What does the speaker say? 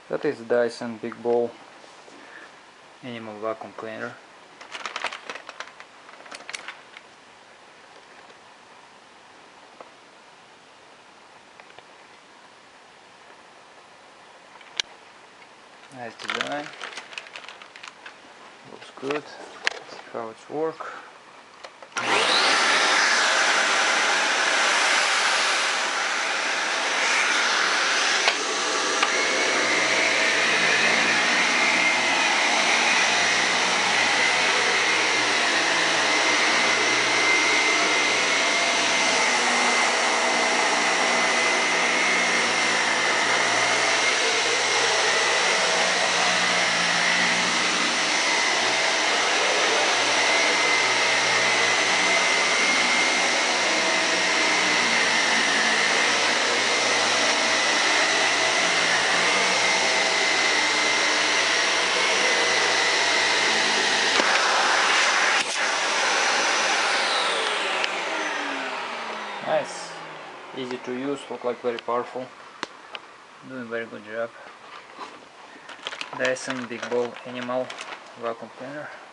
That is Dyson Big Ball Animal Vacuum Cleaner. Nice design. Looks good. Let's see how it's work. Nice, easy to use, look like very powerful, doing very good job. Dyson Big Ball Animal Vacuum Cleaner.